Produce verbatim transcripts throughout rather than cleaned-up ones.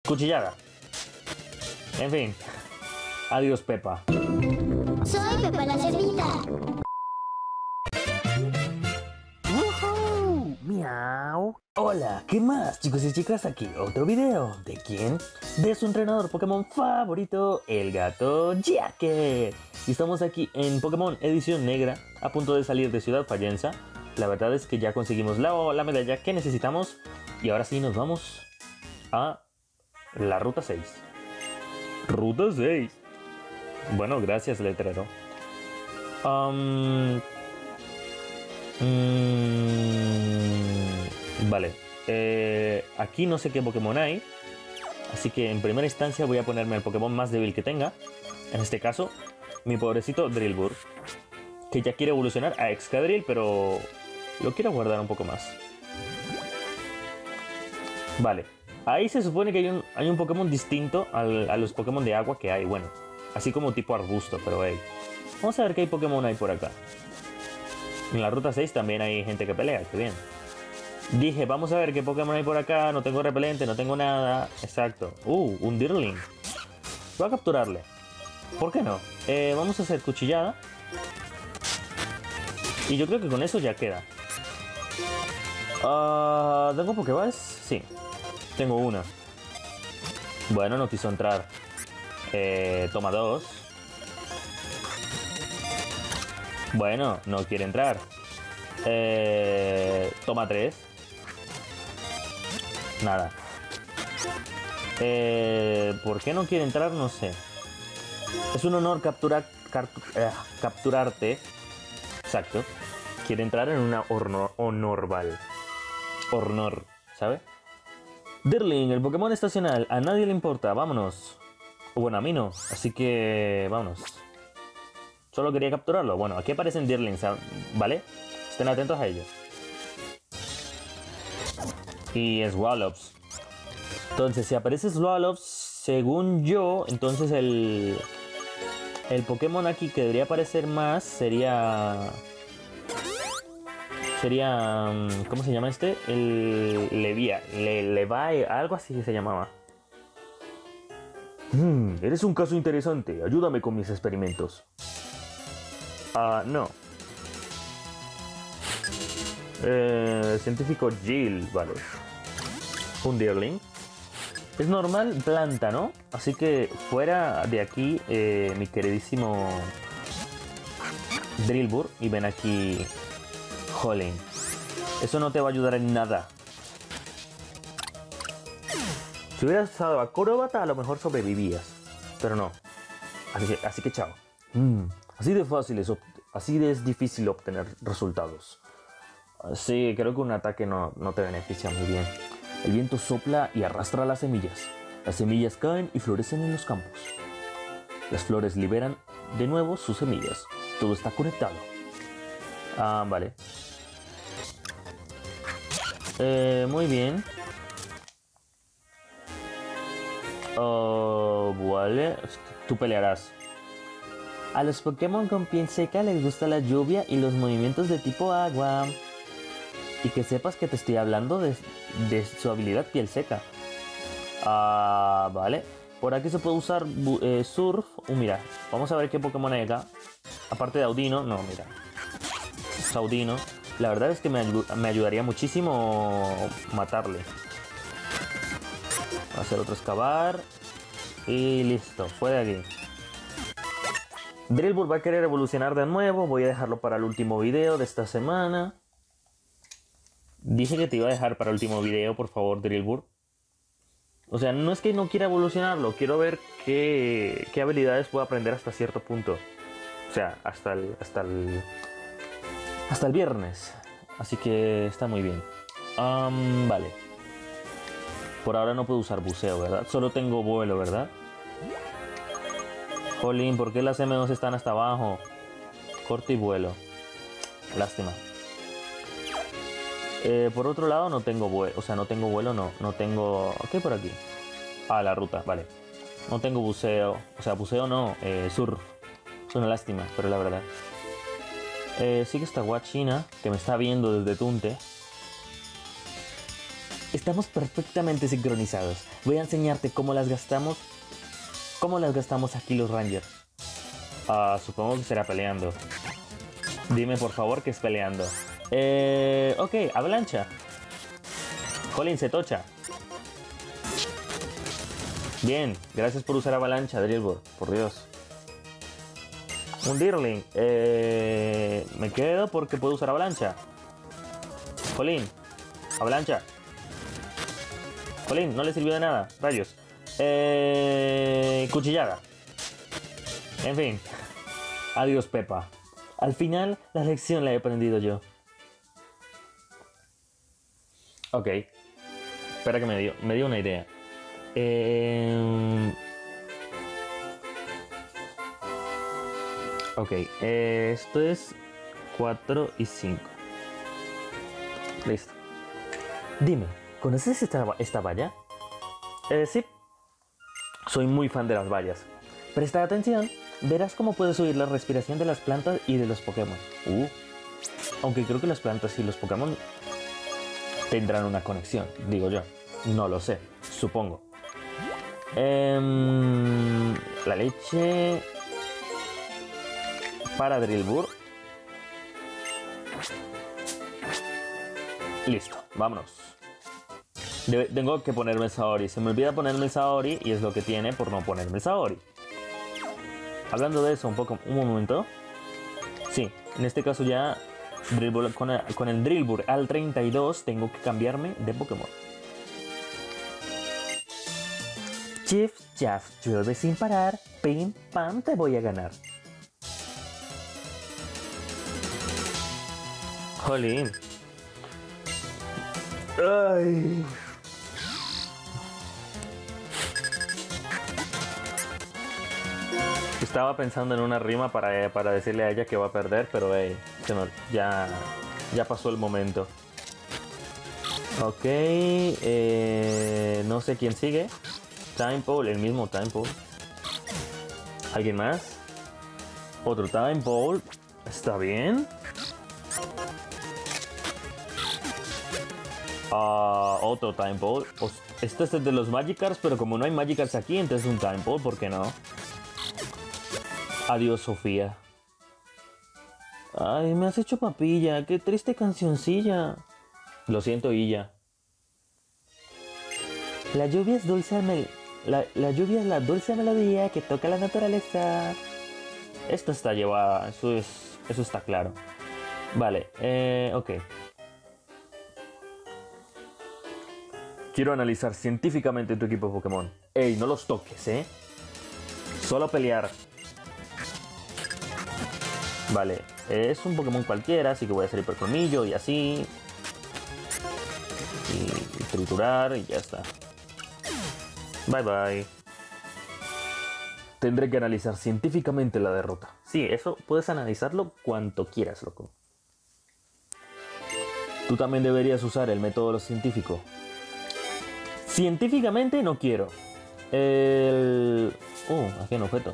Cuchillada. En fin. Adiós, Pepa. Soy Pepa la cerdita. ¡Woohoo! ¡Miau! Hola, ¿qué más, chicos y chicas? Aquí otro video. ¿De quién? De su entrenador Pokémon favorito, el gato Jacket. Y estamos aquí en Pokémon Edición Negra, a punto de salir de Ciudad Fallenza. La verdad es que ya conseguimos la, la medalla que necesitamos. Y ahora sí nos vamos a la Ruta seis. Ruta seis. Bueno, gracias, letrero. Um, mm, vale. Eh, aquí no sé qué Pokémon hay. Así que en primera instancia voy a ponerme el Pokémon más débil que tenga. En este caso, mi pobrecito Drillbur. Que ya quiere evolucionar a Excadrill, pero lo quiero guardar un poco más. Vale. Ahí se supone que hay un, hay un Pokémon distinto al, a los Pokémon de agua que hay. Bueno, así como tipo arbusto, pero hey. Vamos a ver qué Pokémon hay por acá. En la Ruta seis también hay gente que pelea, qué bien. Dije, vamos a ver qué Pokémon hay por acá. No tengo repelente, no tengo nada. Exacto. Uh, un Dirtling. Voy a capturarle. ¿Por qué no? Eh, vamos a hacer cuchillada. Y yo creo que con eso ya queda. Uh, ¿Tengo Pokéballs? Sí. Tengo una. Bueno, no quiso entrar. Eh, toma dos. Bueno, no quiere entrar. Eh, toma tres. Nada. Eh, ¿Por qué no quiere entrar? No sé. Es un honor capturar, eh, capturarte. Exacto. Quiere entrar en una honor, honorval. Honor, ¿sabe? Dirtling, el Pokémon estacional. A nadie le importa, vámonos. Bueno, a mí no, así que vámonos. Solo quería capturarlo. Bueno, aquí aparecen Dirtlings, ¿vale? Estén atentos a ellos. Y Swallows. Entonces, si aparece Swallows, según yo, entonces el... El Pokémon aquí que debería aparecer más sería... Sería... ¿Cómo se llama este? El... Levia. Le, Levi, algo así se llamaba. Hmm, eres un caso interesante. Ayúdame con mis experimentos. Ah, uh, no. Eh, científico Jill, vale. Un Dirtling. Es normal planta, ¿no? Así que fuera de aquí, eh, mi queridísimo Drillbur. Y ven aquí, Jolene. Eso no te va a ayudar en nada. Si hubieras usado Acróbata, a lo mejor sobrevivías. Pero no. Así que, así que chao. Mm, así de fácil es, así de es difícil obtener resultados. Sí, creo que un ataque no, no te beneficia muy bien. El viento sopla y arrastra las semillas. Las semillas caen y florecen en los campos. Las flores liberan de nuevo sus semillas. Todo está conectado. Ah, vale. Eh, muy bien. Oh, vale. Tú pelearás. A los Pokémon con piel seca les gusta la lluvia y los movimientos de tipo agua. Y que sepas que te estoy hablando de, de su habilidad piel seca. Ah, vale. Por aquí se puede usar eh, Surf. Uh, mira, vamos a ver qué Pokémon hay acá. Aparte de Audino, no, mira. Saudino. La verdad es que me, me ayudaría muchísimo matarle. Voy a hacer otro excavar. Y listo, fue de aquí. Drillbur va a querer evolucionar de nuevo. Voy a dejarlo para el último video de esta semana. Dije que te iba a dejar para el último video, por favor, Drillbur. O sea, no es que no quiera evolucionarlo. Quiero ver qué, qué habilidades puedo aprender hasta cierto punto. O sea, hasta el, hasta el, hasta el viernes. Así que está muy bien. Um, vale. Por ahora no puedo usar buceo, ¿verdad? Solo tengo vuelo, ¿verdad? Jolín, ¿por qué las M dos están hasta abajo? Corte y vuelo. Lástima. Eh, por otro lado no tengo vuelo, o sea, no tengo vuelo, no, no tengo... ¿Qué hay por aquí? Ah, la ruta, vale. No tengo buceo, o sea, buceo no, eh, surf. Es una lástima, pero la verdad. Eh, sí que está Guachina, que me está viendo desde Tunte. Estamos perfectamente sincronizados. Voy a enseñarte cómo las gastamos. ¿Cómo las gastamos aquí los Rangers? Ah, supongo que será peleando. Dime por favor que es peleando. Eh, ok, avalancha. Colin se tocha. Bien, gracias por usar avalancha, Drillbur. Por Dios. Un Dirling. Eh, me quedo porque puedo usar avalancha. Colin, avalancha. Colin, no le sirvió de nada. Rayos. Eh, cuchillada. En fin. Adiós, Pepa. Al final, la lección la he aprendido yo. Ok. Espera que me dio, me dio una idea. Eh... Ok. Eh, esto es cuatro y cinco. Listo. Dime, ¿conoces esta, esta valla? Eh, sí. Soy muy fan de las vallas. Presta atención, verás cómo puedes oír la respiración de las plantas y de los Pokémon. Uh. Aunque creo que las plantas y los Pokémon tendrán una conexión, digo yo. No lo sé, supongo. Eh, la leche para Drillbur. Listo, vámonos. Debe, tengo que ponerme el Saori. Se me olvida ponerme el Saori y es lo que tiene por no ponerme el Saori. Hablando de eso, un poco, un momento. Sí, en este caso ya Drillbur, con, el, con el Drillbur al treinta y dos tengo que cambiarme de Pokémon. Chief, Chaff, llueve sin parar. Pim, pam, te voy a ganar. Jolín. Ay. Estaba pensando en una rima para, para decirle a ella que va a perder, pero hey, se me, ya, ya pasó el momento. Ok, eh, no sé quién sigue. Time Pole, el mismo Time Pole. ¿Alguien más? Otro Time Pole. ¿Está bien? Uh, otro Time Pole. Este es el de los Magikarps, pero como no hay Magikarps aquí, entonces un Time Pole, ¿por qué no? Adiós, Sofía. Ay, me has hecho papilla. Qué triste cancioncilla. Lo siento, Illa. La lluvia es dulce mel... la, la lluvia es la dulce melodía que toca la naturaleza. Esto está llevada. Eso es. Eso está claro. Vale, eh. ok. Quiero analizar científicamente tu equipo de Pokémon. Ey, no los toques, ¿eh? Solo pelear. Vale, es un Pokémon cualquiera, así que voy a hacer hipercolmillo y así. Y, y triturar y ya está. Bye bye. Tendré que analizar científicamente la derrota. Sí, eso puedes analizarlo cuanto quieras, loco. Tú también deberías usar el método científico. Científicamente no quiero. El... Uh, aquí hay un objeto.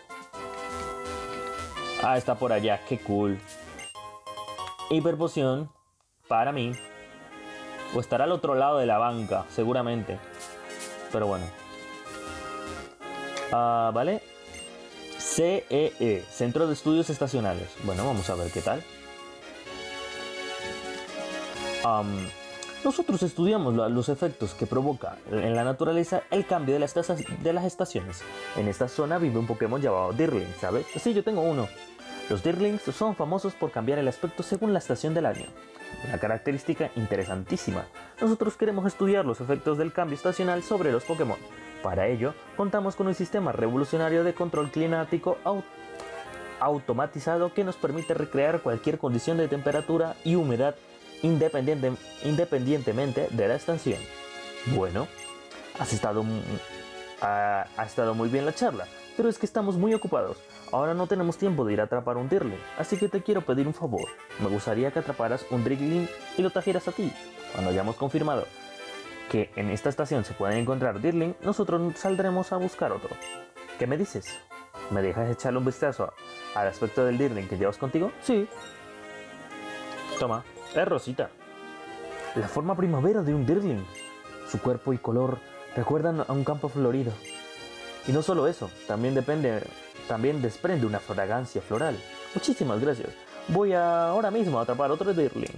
Ah, está por allá, qué cool. Hiperpoción para mí. O estará al otro lado de la banca, seguramente. Pero bueno. Ah, vale. C E E, Centro de Estudios Estacionales. Bueno, vamos a ver qué tal. Um, nosotros estudiamos los efectos que provoca en la naturaleza el cambio de las, de las estaciones. En esta zona vive un Pokémon llamado Dirling, ¿sabes? Sí, yo tengo uno. Los Dirlings son famosos por cambiar el aspecto según la estación del año. Una característica interesantísima. Nosotros queremos estudiar los efectos del cambio estacional sobre los Pokémon. Para ello, contamos con un sistema revolucionario de control climático au automatizado que nos permite recrear cualquier condición de temperatura y humedad independiente independientemente de la estación. Bueno, has estado, ha, ha estado muy bien la charla, pero es que estamos muy ocupados. Ahora no tenemos tiempo de ir a atrapar un Dirling, así que te quiero pedir un favor. Me gustaría que atraparas un Dirling y lo trajeras a ti. Cuando hayamos confirmado que en esta estación se pueden encontrar Dirling, nosotros saldremos a buscar otro. ¿Qué me dices? ¿Me dejas echarle un vistazo al aspecto del Dirling que llevas contigo? Sí. Toma, es rosita. La forma primavera de un Dirling. Su cuerpo y color recuerdan a un campo florido. Y no solo eso, también depende, también desprende una fragancia floral. Muchísimas gracias. Voy a, ahora mismo a atrapar otro Dirling.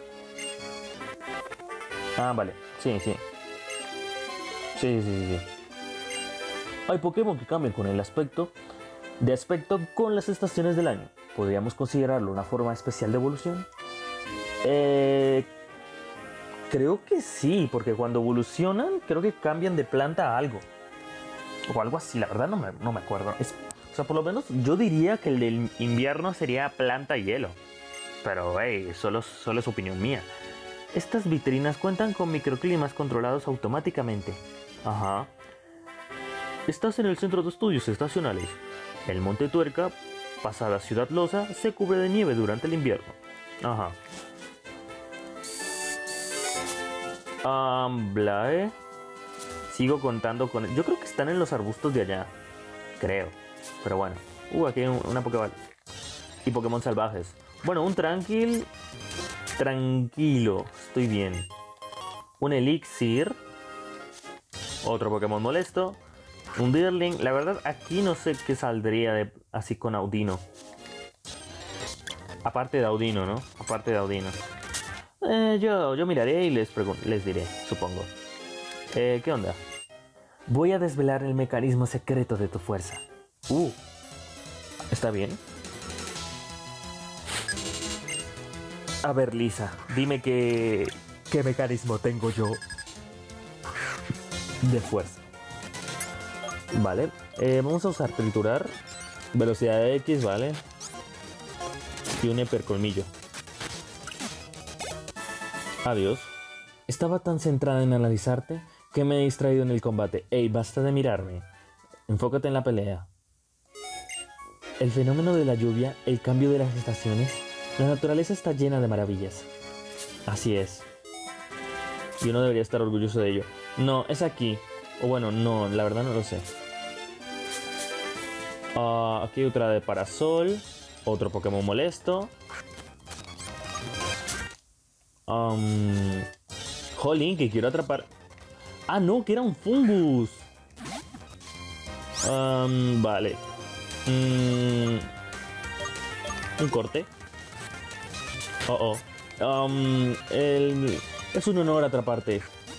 Ah, vale. Sí, sí. Sí, sí, sí, sí. Hay Pokémon que cambian con el aspecto, de aspecto con las estaciones del año. ¿Podríamos considerarlo una forma especial de evolución? Eh, creo que sí, porque cuando evolucionan, creo que cambian de planta a algo. O algo así, la verdad no me, no me acuerdo. Es, o sea, por lo menos yo diría que el del invierno sería planta y hielo. Pero, hey, solo, solo es opinión mía. Estas vitrinas cuentan con microclimas controlados automáticamente. Ajá. Estás en el centro de estudios estacionales. El Monte Tuerca, pasada Ciudad Losa, se cubre de nieve durante el invierno. Ajá. Um, Blae. Sigo contando con... Yo creo que están en los arbustos de allá. Creo. Pero bueno. Uh, aquí hay una Pokéball. Y Pokémon salvajes. Bueno, un Tranquil. Tranquilo. Estoy bien. Un Elixir. Otro Pokémon molesto. Un Dirling. La verdad, aquí no sé qué saldría de, así con Audino. Aparte de Audino, ¿no? Aparte de Audino. Eh, yo, yo miraré y les, les diré, supongo. Eh, ¿qué onda? Voy a desvelar el mecanismo secreto de tu fuerza. Uh. ¿Está bien? A ver, Lisa, dime qué... ¿Qué mecanismo tengo yo de fuerza? Vale, eh, vamos a usar triturar, velocidad de X, vale, y un hipercolmillo. Adiós. Estaba tan centrada en analizarte que me he distraído en el combate. Ey, basta de mirarme. Enfócate en la pelea. El fenómeno de la lluvia, el cambio de las estaciones, la naturaleza está llena de maravillas. Así es. Y uno debería estar orgulloso de ello. No, es aquí. O bueno, no, la verdad no lo sé. Uh, aquí hay otra de Parasol. Otro Pokémon molesto. Um, Jolín, que quiero atrapar. Ah, no, que era un Fungus. Um, vale. Mm, un corte. Oh, oh. Um, el... Es un honor atraparte.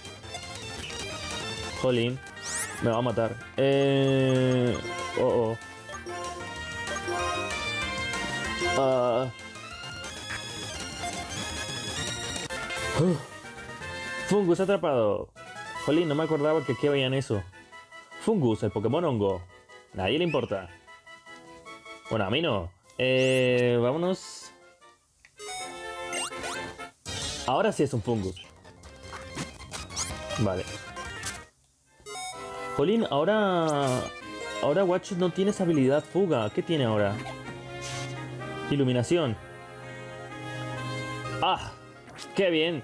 Jolín, me va a matar. Eh... Oh, oh. Uh. Uh. Fungus atrapado. Jolín, no me acordaba que aquí veían eso. Fungus, el Pokémon hongo. Nadie le importa. Bueno, a mí no. Eh, vámonos. Ahora sí es un Fungus. Vale. Jolín, ahora... Ahora Watchot no tiene esa habilidad fuga. ¿Qué tiene ahora? Iluminación. ¡Ah! ¡Qué bien!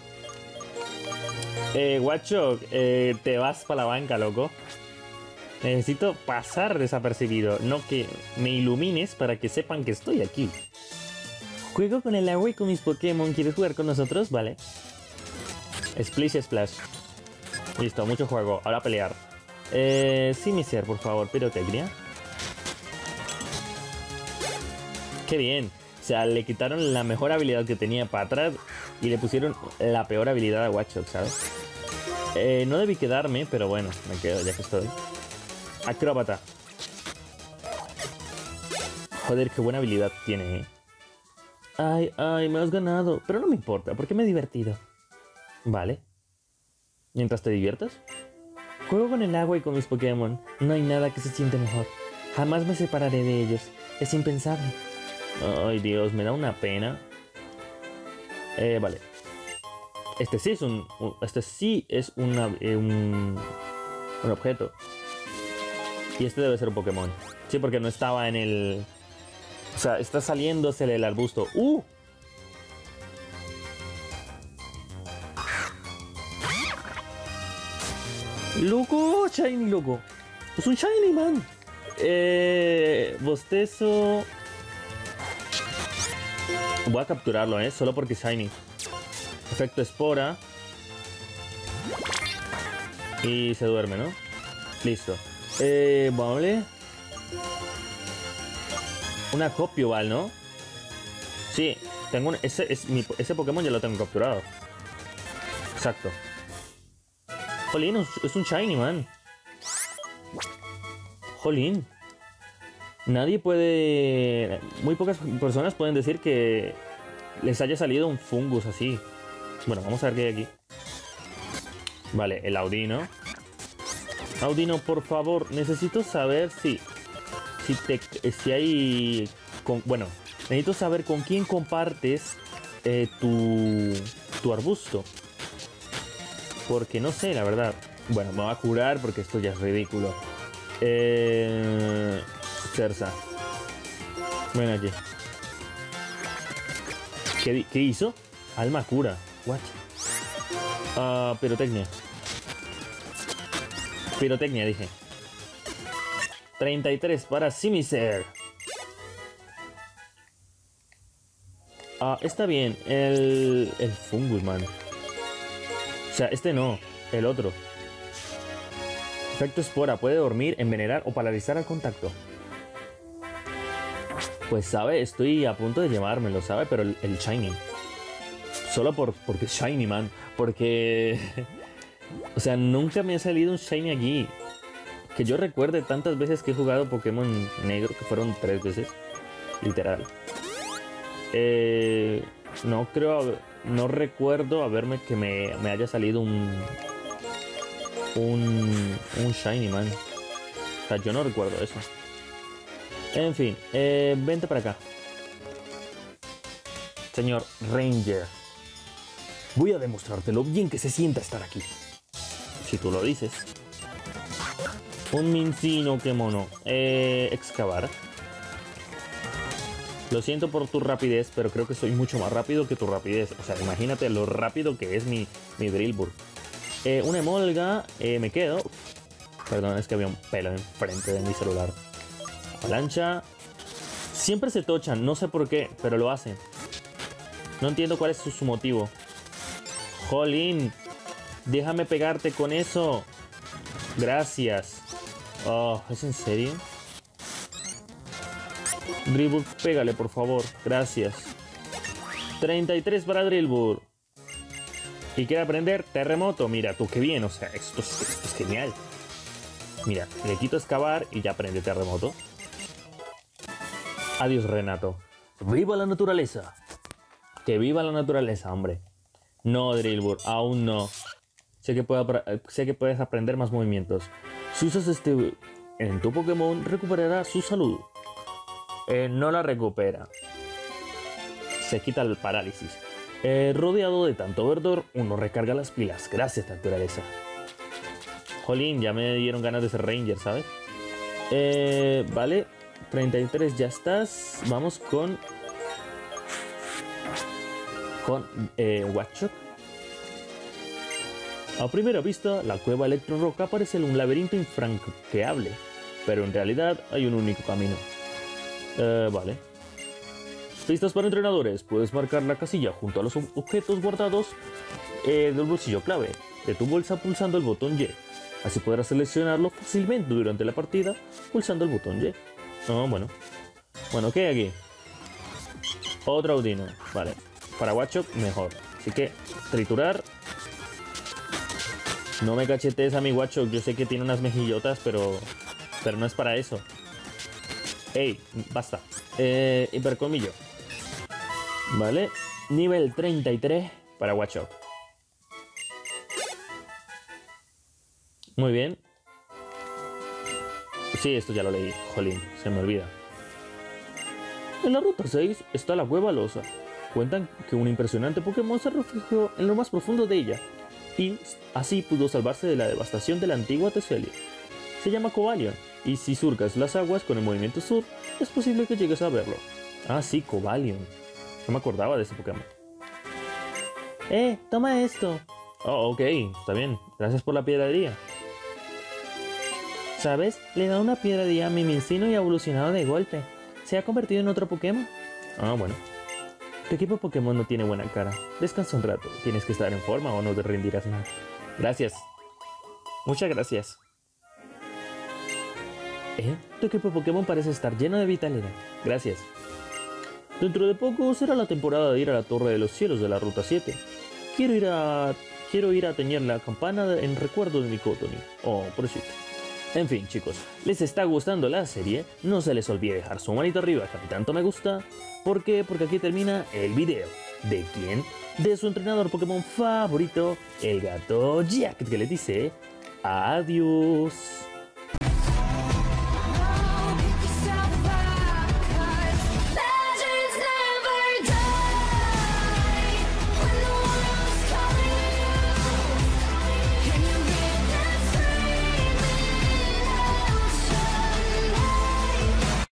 Eh, Watchot, eh, te vas para la banca, loco. Necesito pasar desapercibido. No que me ilumines para que sepan que estoy aquí. Juego con el agua y con mis Pokémon. ¿Quieres jugar con nosotros? Vale. Splish Splash. Listo, mucho juego. Ahora pelear. Eh, sí, mi ser, por favor. Pirotecnia. Qué bien. O sea, le quitaron la mejor habilidad que tenía para atrás y le pusieron la peor habilidad a Watchot, ¿sabes? Eh, no debí quedarme, pero bueno, me quedo ya que estoy. Acróbata. Joder, qué buena habilidad tiene, ¿eh? Ay, ay, me has ganado. Pero no me importa, porque me he divertido. Vale. Mientras te diviertas. Juego con el agua y con mis Pokémon. No hay nada que se siente mejor. Jamás me separaré de ellos. Es impensable. Ay, Dios, me da una pena. Eh, vale. Este sí es un... Este sí es una, eh, un... Un objeto. Y este debe ser un Pokémon. Sí, porque no estaba en el... O sea, está saliéndose el arbusto. ¡Uh! ¡Loco! ¡Shiny, loco! ¡Es un Shiny, man! Eh... Bostezo... Voy a capturarlo, ¿eh? Solo porque es Shiny. Efecto espora. Y se duerme, ¿no? Listo. Eh, vale. Una Copioval, ¿no? Sí, tengo un, ese, es mi, ese Pokémon ya lo tengo capturado. Exacto. Jolín, es un Shiny, man. Jolín. Nadie puede... Muy pocas personas pueden decir que les haya salido un fungus así. Bueno, vamos a ver qué hay aquí. Vale, el Audino. Audino, por favor, necesito saber si... Si, te, si hay... Con, bueno, necesito saber con quién compartes eh, tu, tu arbusto. Porque no sé, la verdad. Bueno, me va a curar porque esto ya es ridículo. Eh... Cersa. Ven aquí. ¿Qué, ¿Qué hizo? Alma cura. What? Uh, pirotecnia. Pirotecnia, dije. treinta y tres para Simiser. Ah, está bien. El, el fungus, man. O sea, este no. El otro. Efecto espora. Puede dormir, envenenar o paralizar al contacto. Pues sabe, estoy a punto de llevármelo, ¿sabe? Pero el, el Shiny. Solo por, porque es Shiny, man. Porque... o sea, nunca me ha salido un Shiny aquí. Que yo recuerde tantas veces que he jugado Pokémon negro, que fueron tres veces. Literal. Eh, no creo... No recuerdo haberme que me, me haya salido un... Un... Un Shiny, man. O sea, yo no recuerdo eso. En fin, eh, vente para acá. Señor Ranger. Voy a demostrarte lo bien que se sienta estar aquí. Si tú lo dices. Un Mincino, qué mono. Eh, excavar. Lo siento por tu rapidez, pero creo que soy mucho más rápido que tu rapidez. O sea, imagínate lo rápido que es mi, mi Drillbur. Eh, una Emolga, eh, me quedo. Perdón, es que había un pelo enfrente de mi celular. Avalancha. Siempre se tochan, no sé por qué, pero lo hacen. No entiendo cuál es su, su motivo. Jolín, déjame pegarte con eso. Gracias. Oh, ¿es en serio? Drillbur, pégale, por favor. Gracias. treinta y tres para Drillbur. Y quiere aprender terremoto. Mira, tú qué bien. O sea, esto es, esto es genial. Mira, le quito excavar y ya aprende terremoto. Adiós, Renato. ¡Viva la naturaleza! Que viva la naturaleza, hombre. No, Drillbur, aún no. Sé que, puedo, sé que puedes aprender más movimientos. Si usas este en tu Pokémon, recuperará su salud. Eh, no la recupera. Se quita el parálisis. Eh, rodeado de tanto verdor, uno recarga las pilas. Gracias, naturaleza. Jolín, ya me dieron ganas de ser Ranger, ¿sabes? Eh, vale. treinta y tres, ya estás. Vamos con... Con eh, Watchok. A primera vista, la cueva Electro Roca parece un laberinto infranqueable, pero en realidad hay un único camino. Eh, vale. Pistas para entrenadores. Puedes marcar la casilla junto a los objetos guardados eh, del bolsillo clave de tu bolsa pulsando el botón Y. Así podrás seleccionarlo fácilmente durante la partida pulsando el botón Y. Oh, bueno. Bueno, ¿qué hay aquí? Otro Audino. Vale. Para Watchok, mejor. Así que, triturar. No me cachetes a mi Watchok. Yo sé que tiene unas mejillotas, pero... Pero no es para eso. Ey, basta. Eh, hipercolmillo. Vale. Nivel treinta y tres para Watchok. Muy bien. Sí, esto ya lo leí. Jolín, se me olvida. En la ruta seis está la cueva losa. Cuentan que un impresionante Pokémon se refugió en lo más profundo de ella y así pudo salvarse de la devastación de la antigua Teselia. Se llama Cobalion y si surcas las aguas con el movimiento sur, es posible que llegues a verlo. Ah, sí, Cobalion. No me acordaba de ese Pokémon. ¡Eh! ¡Toma esto! Oh, ok, está bien. Gracias por la piedrería. ¿Sabes? Le da una piedrería a mi Mincino y ha evolucionado de golpe. Se ha convertido en otro Pokémon. Ah, bueno. Tu equipo Pokémon no tiene buena cara. Descansa un rato. Tienes que estar en forma o no te rendirás más. Gracias. Muchas gracias. ¿Eh? Tu equipo Pokémon parece estar lleno de vitalidad. Gracias. Dentro de poco será la temporada de ir a la Torre de los Cielos de la Ruta siete. Quiero ir a... Quiero ir a teñir la campana en recuerdo de mi Cotony. Oh, por cierto. En fin, chicos, ¿les está gustando la serie? No se les olvide dejar su manito arriba, Capitán Me Gusta. ¿Por qué? Porque aquí termina el video. ¿De quién? De su entrenador Pokémon favorito, el gato Jack, que le dice adiós.